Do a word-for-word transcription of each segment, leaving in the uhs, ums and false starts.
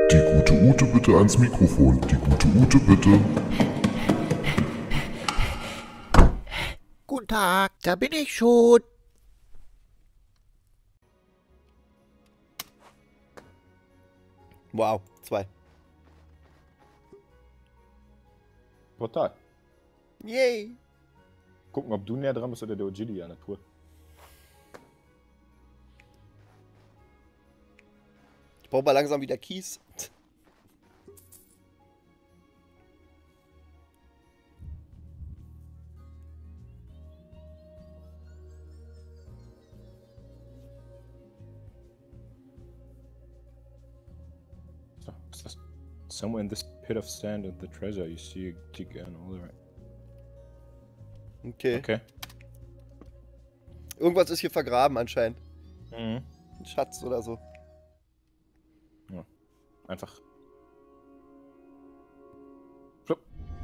Die gute Ute bitte ans Mikrofon. Die gute Ute bitte. Guten Tag, da bin ich schon. Wow, zwei. Total. Yay. Gucken, ob du näher dran bist oder der Ojidi an der Tour. Ich brauche mal langsam wieder Kies. So, was ist das? Somewhere in this pit of sand and the treasure you see a dig and all right. Okay. Okay. Irgendwas ist hier vergraben anscheinend. Mhm. Ein Schatz oder so. Ja. Einfach. Flupp.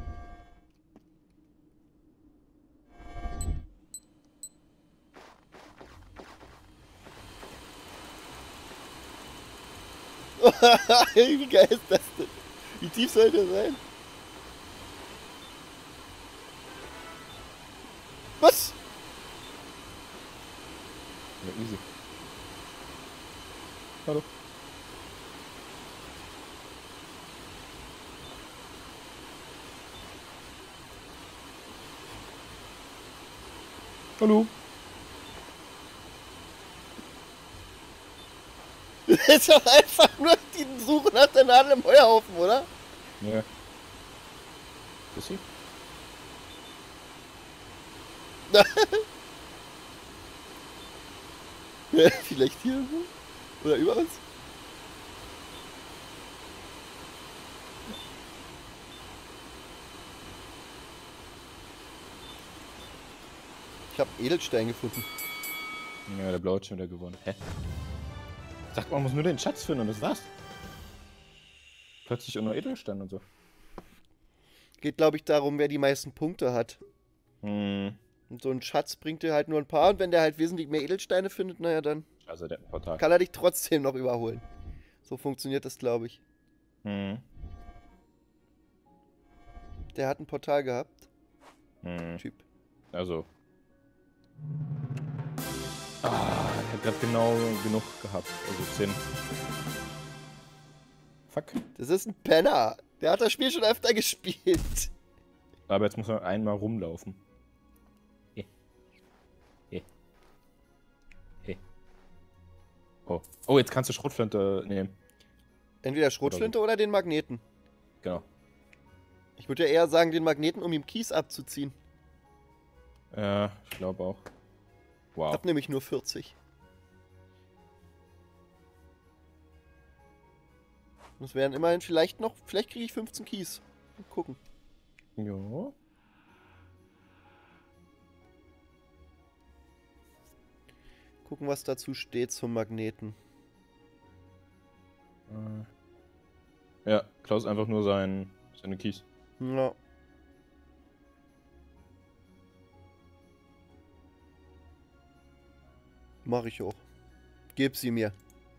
Wie geil ist das denn? Wie tief soll der sein? Was? Ja, easy. Hallo. Hallo. Das ist doch einfach nur die Suche nach der Nadel im Heuhaufen, oder? Ja. Ist sie? Ja, vielleicht hier irgendwo? Oder über uns? Ich habe Edelstein gefunden. Ja, der Blaue hat schon wieder gewonnen. Hä? Sagt man muss nur den Schatz finden und das war's. Plötzlich auch noch Edelstein und so. Geht, glaube ich, darum, wer die meisten Punkte hat. Hm. Und so ein Schatz bringt dir halt nur ein paar. Und wenn der halt wesentlich mehr Edelsteine findet, naja, dann Also der Portal. kann er dich trotzdem noch überholen. So funktioniert das, glaube ich. Hm. Der hat ein Portal gehabt. Hm. Typ. Also. Ah, er hat gerade genau genug gehabt. Also zehn. Fuck. Das ist ein Penner. Der hat das Spiel schon öfter gespielt. Aber jetzt muss er einmal rumlaufen. He. He. He. Oh. Oh, jetzt kannst du Schrotflinte nehmen. Entweder Schrotflinte oder den Magneten. Genau. Ich würde ja eher sagen, den Magneten, um ihm Kies abzuziehen. Ja, ich glaube auch. Ich Wow. hab nämlich nur vierzig. Das wären immerhin vielleicht noch, vielleicht kriege ich fünfzehn Kies. Mal gucken. Jo. Gucken, was dazu steht zum Magneten. Äh. Ja, Klaus einfach nur sein, seine Keys. Ja. Mach ich auch. Gib sie mir.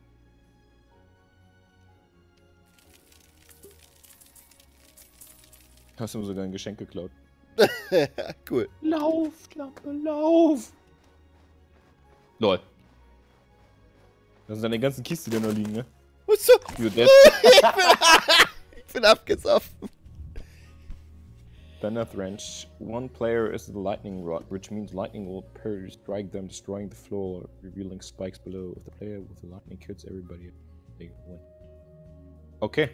Hast du sogar ein Geschenk geklaut. Cool. Lauf, Lampe, lauf! Lol. Das sind deine ganzen Kisten, die da noch liegen, ne? Was so? You dead. Ich bin abgesoffen. Thunder Wrench. One player is the lightning rod, which means lightning will per strike them, destroying the floor, revealing spikes below. If the player with the lightning kills everybody, they win. Okay.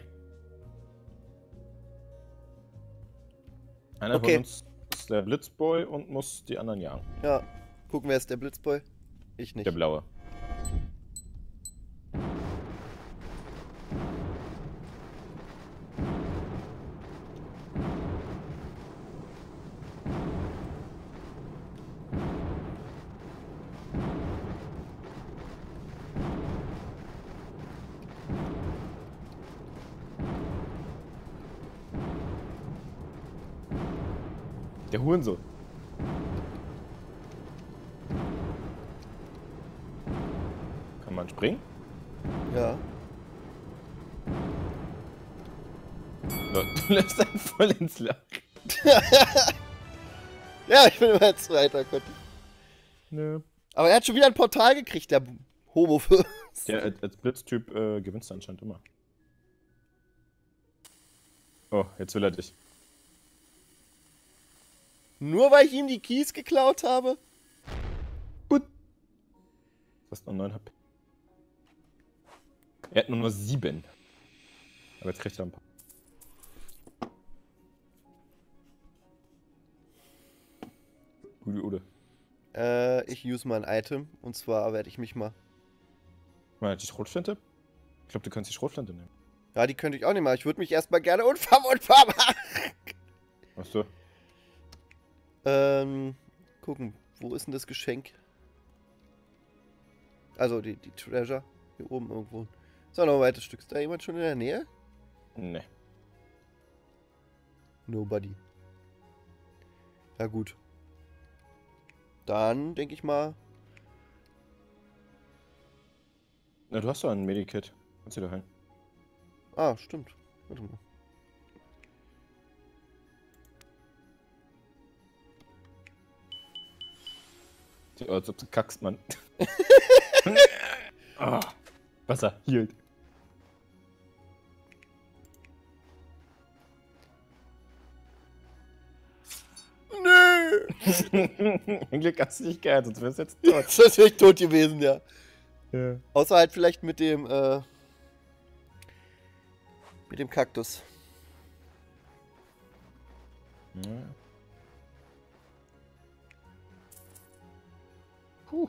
Einer Okay. von uns ist der Blitzboy und muss die anderen jagen. Ja. Gucken, wer ist der Blitzboy? Ich nicht. Der Blaue. Der Hurensohn. Kann man springen? Ja. Du lässt einen voll ins Loch. Ja, ich bin immer Zweiter, Gott. Nö. Aber er hat schon wieder ein Portal gekriegt, der Homofürst. Ja, als, als Blitztyp äh, gewinnst du anscheinend immer. Oh, jetzt will er dich. Nur weil ich ihm die Keys geklaut habe? Gut. Du hast noch neun H P. Er hat nur noch sieben. Aber jetzt kriegt er ein paar. Gute Ude. Äh, ich use mal ein Item. Und zwar werde ich mich mal... Mal die Schrotflinte? Ich glaube, du kannst die Schrotflinte nehmen. Ja, die könnte ich auch nicht mal. Ich würde mich erstmal gerne unverwundbar machen. Achso. Ähm, gucken. Wo ist denn das Geschenk? Also, die, die Treasure. Hier oben irgendwo. So, noch ein weiteres Stück. Ist da jemand schon in der Nähe? Ne. Nobody. Ja, gut. Dann, denke ich mal... Na, du hast doch ein Medikit. Kannst du da rein. Ah, stimmt. Warte mal. Sieht aus, als ob du kackst, Mann. Oh, Wasser, hielt. Nö! Ein Glück hast du dich gehört, sonst wärst du jetzt tot. Das wäre ich tot gewesen, ja. Ja. Außer halt vielleicht mit dem, äh... mit dem Kaktus. Ja. Puh.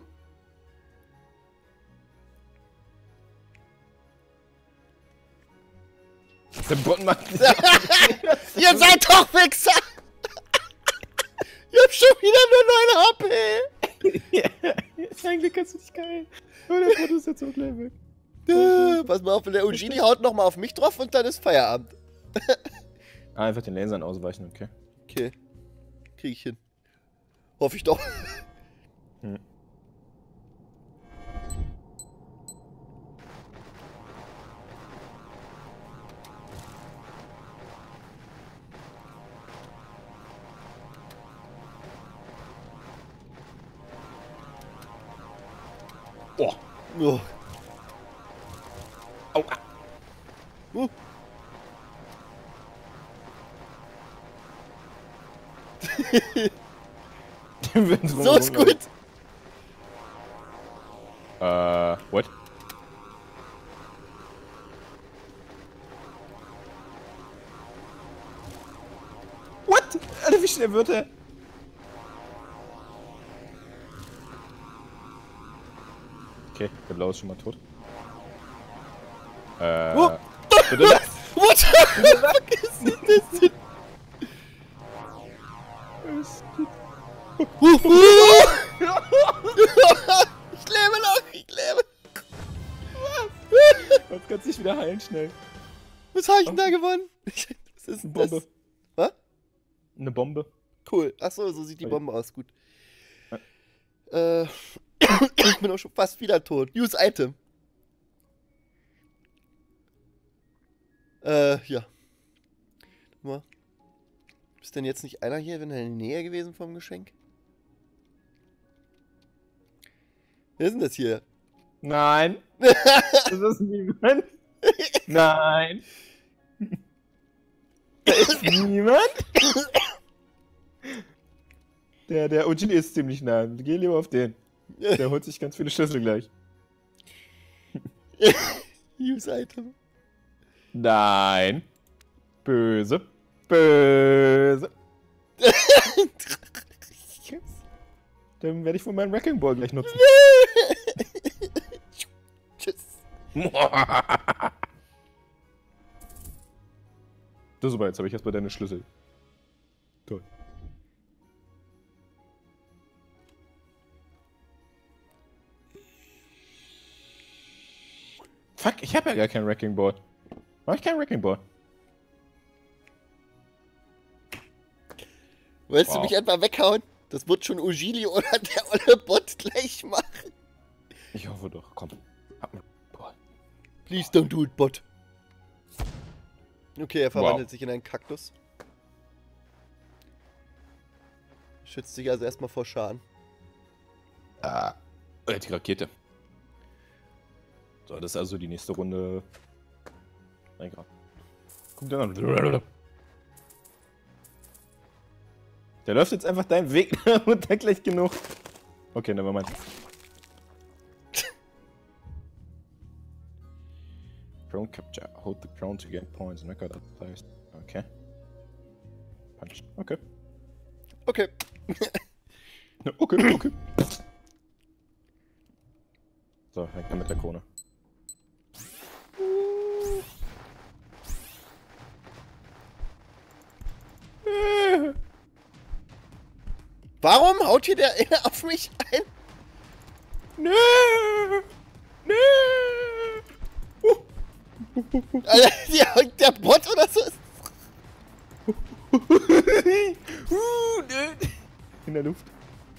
Der Bot macht nicht. Ihr seid doch Wichser! Ihr habt schon wieder nur neun H P! Ja, eigentlich kannst du dich geil. Oh, der Bot ist jetzt so gleich weg. Äh, Pass mal auf, der Ugini haut nochmal auf mich drauf und dann ist Feierabend. Ah, einfach den Lasern ausweichen, okay. Okay. Krieg ich hin. Hoffe ich doch. Hm. Oh. Oh. Au. Uh. So ist gut. Äh, what? What? Alter, wie schnell wird er? Okay, der Blaue ist schon mal tot. Äh, Oh. bitte das? What the fuck ist das denn? Uh, uh. Ich lebe noch, ich lebe. Jetzt kannst du dich wieder heilen, schnell. Was habe ich denn da gewonnen? Was ist denn das? Bombe. Was? Eine Bombe. Cool. Achso, so sieht die Okay. Bombe aus. Gut. Äh, ich bin auch schon fast wieder tot. Use Item. Äh, ja. Guck mal. Ist denn jetzt nicht einer hier, wenn er in der Nähe gewesen vom Geschenk? Wer ist denn das hier? Nein. Das ist niemand. Nein. Da ist niemand. Der, der Ugini ist ziemlich nah. Geh lieber auf den. Der holt sich ganz viele Schlüssel gleich. Use Item. Nein. Böse. Böse. Dann werde ich wohl meinen Wrecking Ball gleich nutzen. Tschüss. So, super, jetzt habe ich erstmal deine Schlüssel. Toll. Fuck, ich habe ja gar kein Wrecking Ball. Mach ich kein Wrecking Ball? Willst Wow. du mich etwa weghauen? Das wird schon Ugili oder der olle Bot gleich machen. Ich hoffe doch, komm. Hab einen Ball. Please don't do it, Bot. Okay, er verwandelt Wow. sich in einen Kaktus. Schützt sich also erstmal vor Schaden. Ah. Äh, die Rakete. So, das ist also die nächste Runde. Nein, gerade. Guck dir an. Der läuft jetzt einfach deinen Weg und dann gleich genug. Okay, nevermind. Drone capture. Hold the drone to gain points. And record other players. Okay. Punch. Okay. Okay. Okay, okay. So, weg dann mit der Krone. Warum haut hier der eine auf mich ein? Nö! Nö! Alter, der, der Bot oder so ist. Uh, nö. In der Luft.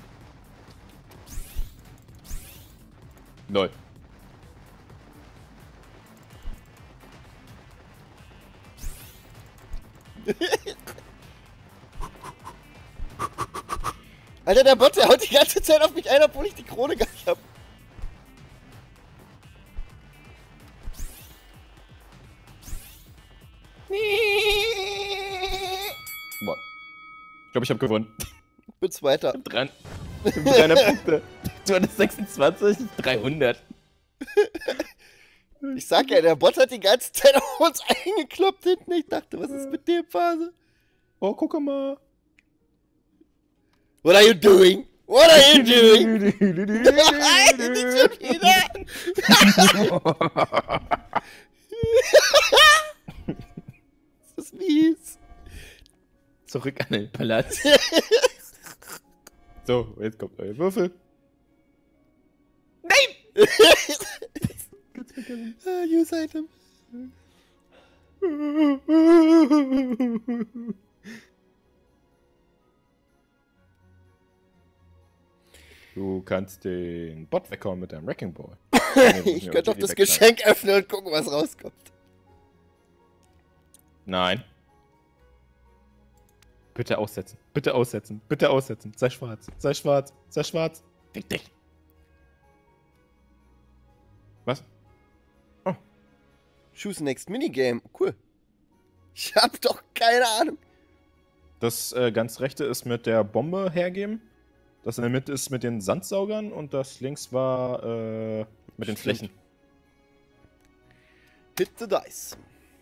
Lol. Alter, der Bot, der haut die ganze Zeit auf mich ein, obwohl ich die Krone gar nicht hab. Boah. Ich glaube, ich habe gewonnen. Bin Zweiter. Dran. dreihundert Punkte. Du hattest sechsundzwanzig, dreihundert. Ich sag ja, der Bot hat die ganze Zeit auf uns eingekloppt hinten. Ich dachte, was ist mit dem Phase? Oh, guck mal. What are you doing? What are you doing? Nicht schon wieder. Das ist mies. Zurück an den Palast. So, jetzt kommt euer Würfel. Nein! Ah, Use Item. Du kannst den Bot weghauen mit deinem Wrecking Ball. Ich könnte doch das Geschenk öffnen und gucken, was rauskommt. Nein. Bitte aussetzen. Bitte aussetzen. Bitte aussetzen. Sei schwarz. Sei schwarz. Sei schwarz. Fick dich. Was? Oh. Choose next Minigame. Cool. Ich hab doch keine Ahnung. Das äh, ganz rechte ist mit der Bombe hergeben. Das in der Mitte ist mit den Sandsaugern und das links war äh, mit den Flächen. Hit the dice.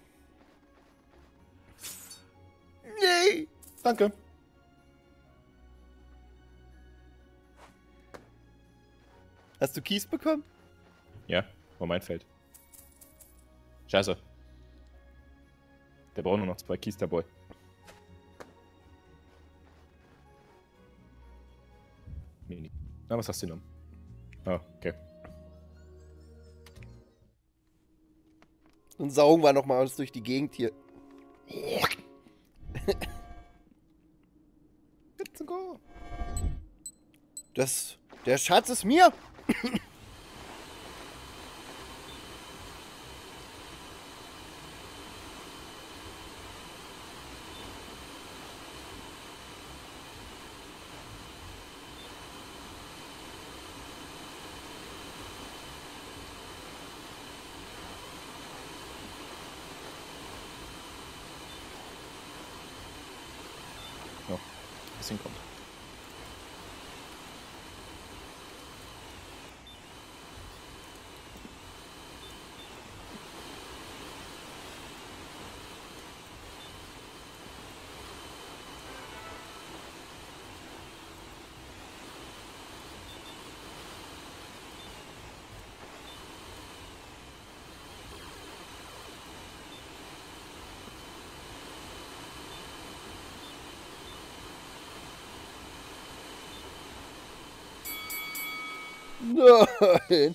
Yay! Danke. Hast du Keys bekommen? Ja, war mein Feld. Scheiße. Der braucht nur noch zwei Keys, der Boy. Mini. Na, was hast du genommen? Ah, okay. Und saugen wir nochmal alles durch die Gegend hier. Let's go. Das. Der Schatz ist mir! Ja, was hinkommt. Nein!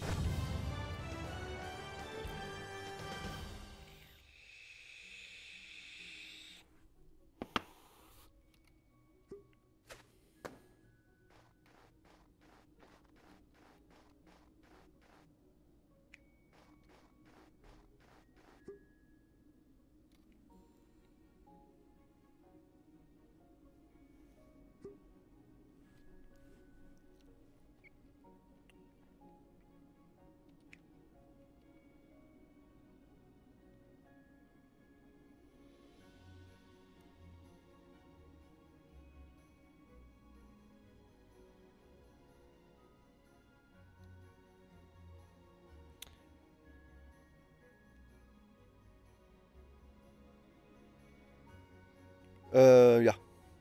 Äh, ja.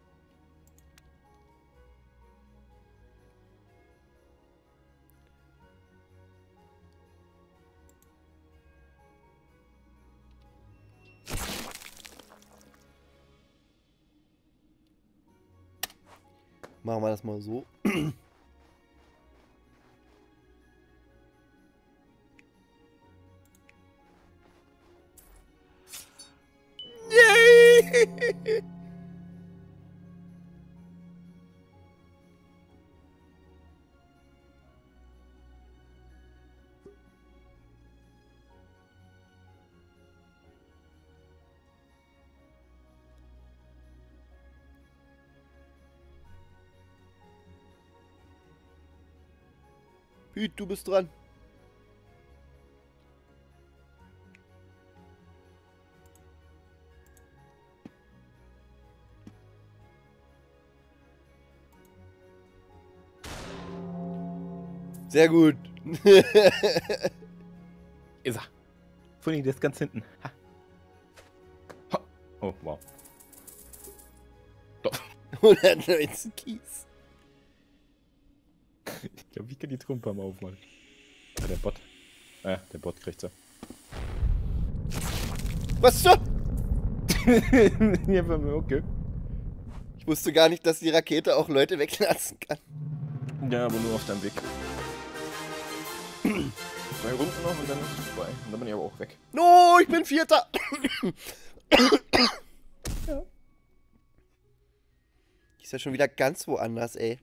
Machen wir das mal so. Yay! Pete, du bist dran. Sehr gut. Ist er. Funny, der ist ganz hinten. Ha. Ha. Oh, wow. Doch. hundertneunzehn Kies. Ich glaube, ich kann die Trümper mal aufmachen. Ah, der Bot. Ah, der Bot kriegt sie. Was so? Ja, bei mir, okay. Ich wusste gar nicht, dass die Rakete auch Leute weglassen kann. Ja, aber nur auf deinem Weg. Zwei Runden noch und dann ist es vorbei. Und dann bin ich aber auch weg. No, ich bin Vierter. Ja. Ist ja schon wieder ganz woanders, ey.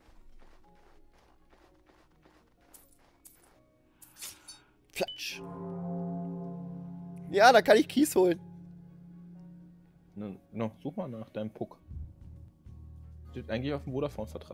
Flatsch. Ja, da kann ich Kies holen. No, no, such mal nach deinem Puck. Steht eigentlich auf dem Vodafone-Vertrag.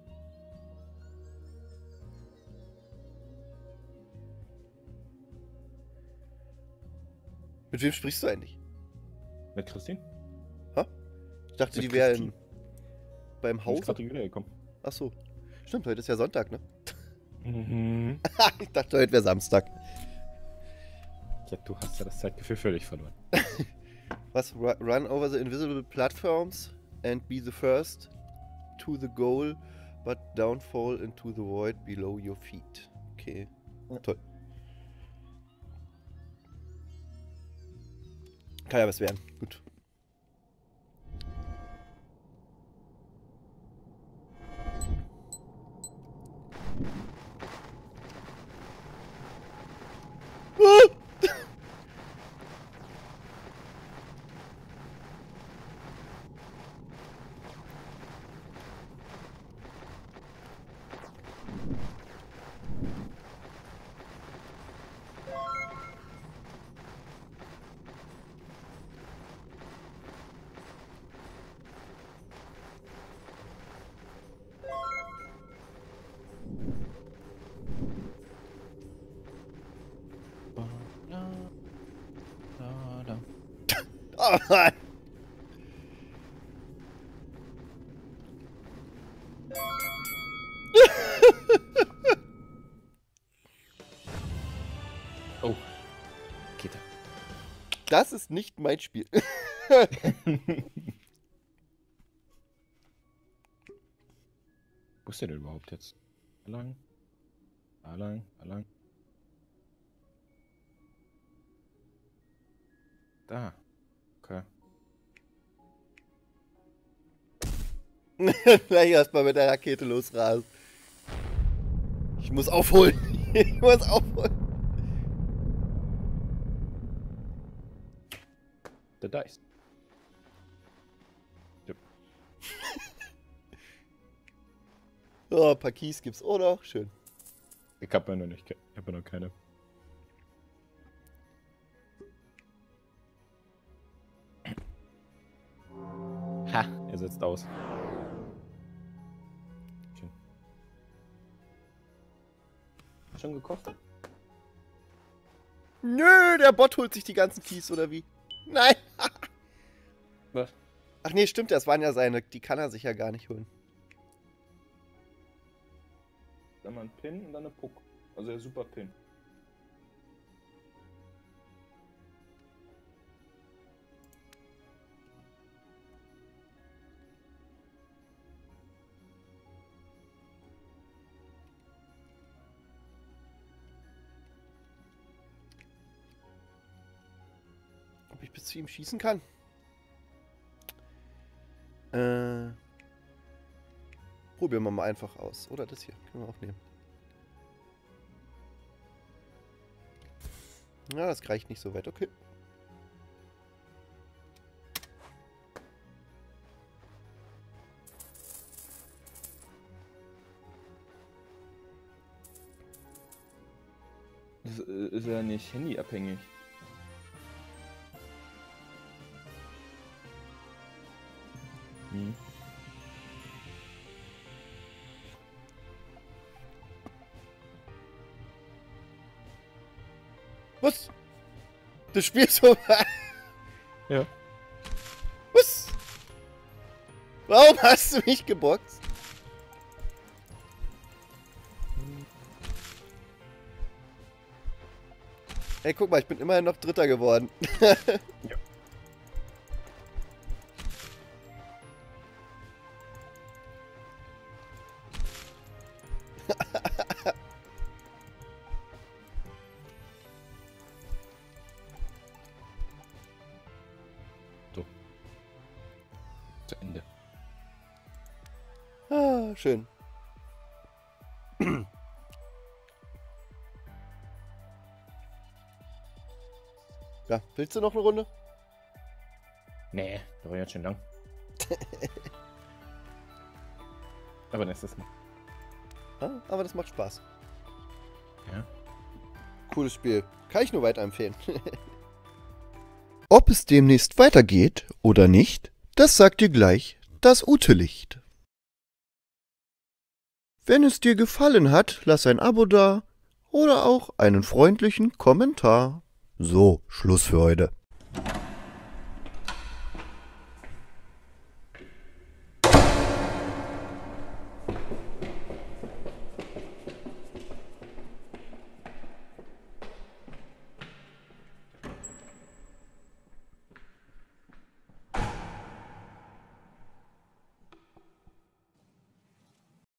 Mit wem sprichst du eigentlich? Mit Christine? Ich dachte, Mit die wäre Christine. beim Die ist Haus. gerade wiedergekommen. Ach so. Stimmt, heute ist ja Sonntag, ne? Mhm. Ich dachte, heute wäre Samstag. Ja, du hast ja das Zeitgefühl völlig verloren. Was? Ru- Run over the invisible platforms and be the first to the goal, but downfall into the void below your feet. Okay. Ja. Toll. Kann ja was werden. Gut. Oh Mann. Oh. Geht er. Das ist nicht mein Spiel. Wo ist der denn überhaupt jetzt? Da lang? Da lang? Da lang? Da. Okay. Gleich erstmal mit der Rakete losrasen. Ich muss aufholen. Ich muss aufholen. Der Dice. Yep. Oh, ein paar Keys gibt's auch noch. Schön. Ich hab ja noch nicht. Ich hab ja noch keine. Ha, er setzt aus. Schön. Schon gekostet? Nö, der Bot holt sich die ganzen Keys, oder wie? Nein. Was? Ach nee, stimmt, das waren ja seine. Die kann er sich ja gar nicht holen. Dann mal ein Pin und dann eine Puck. Also der Super Pin. ob ich bis zu ihm schießen kann. Äh, probieren wir mal einfach aus. Oder das hier, können wir auch nehmen. Ja, das reicht nicht so weit, okay. Das ist ja nicht handyabhängig. Hm. Was? Das Spiel ist vorbei. Ja. Was? Warum hast du mich geboxt? Ey, guck mal, ich bin immerhin noch Dritter geworden. Ja. So. Zu Ende. Ah, schön. Ja, willst du noch eine Runde? Nee, da war jetzt schon lang. Aber nächstes Mal. Ah, aber das macht Spaß. Ja. Cooles Spiel. Kann ich nur weiterempfehlen. Ob es demnächst weitergeht oder nicht, das sagt dir gleich das Ute-Licht. Wenn es dir gefallen hat, lass ein Abo da oder auch einen freundlichen Kommentar. So, Schluss für heute.